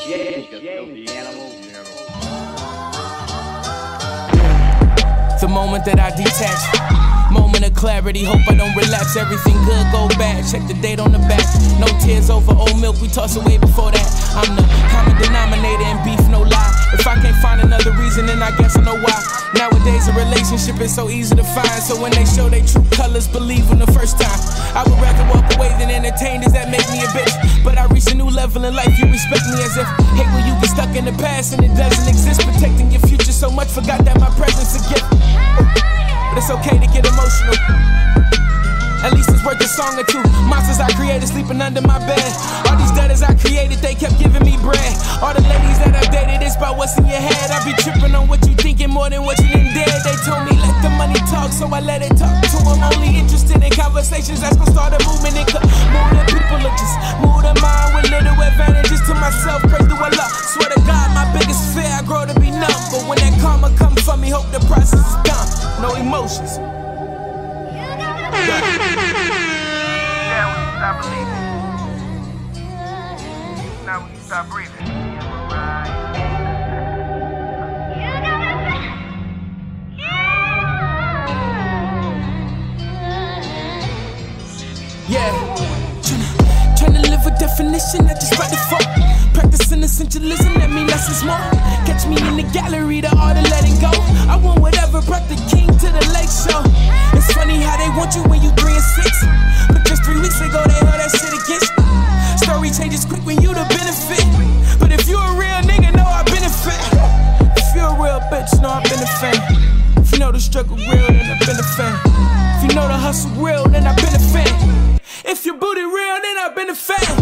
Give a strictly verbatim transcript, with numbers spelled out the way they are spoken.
The moment that I detach, moment of clarity, hope I don't relapse. Everything good, go bad, check the date on the back. No tears over old milk, we toss away before that. I'm the common denominator in beef, no lie. If I can't find another reason, then I guess I know why. Nowadays a relationship is so easy to find, so when they show their true colors, believe them the first time. I would rather walk away than entertain, does that make me a bitch? But I reach a new level in life, you respect me as if hate when you get stuck in the past and it doesn't exist. Protecting your future so much, forgot that my presence a gift. But it's okay to get emotional, at least it's worth a song or two. Monsters I created sleeping under my bed. All these debtors I created, they kept giving me bread. All the ladies that I dated, it's about what's in your head. I be tripping on what you thinking more than what you done did. They told me let the money talk, so I let it talk to them. Only interested in conversations that's gonna start a movement. It could move the people or just move the mind with little advantages to myself. Pray to Allah, swear to God, my biggest fear, I grow to be numb. But when that karma come for me, hope the process is done. No emotions. Yeah, when you stop believing. Now when you stop breathing. Yeah, tryna, tryna live a definition, not just by default. Practicing essentialism, that mean less is more. Catch me in the gallery, the art of letting go. I want whatever brought the king to the lake show. It's funny how they want you when you three and six, but just three weeks ago they heard that shit against you. Story changes quick when you the benefit, but if you a real nigga, know I benefit. If you a real bitch, know I been a fan. If you know the struggle real, then I been a fan. If you know the hustle real, then I been a fan. If your booty real, then I been a fan.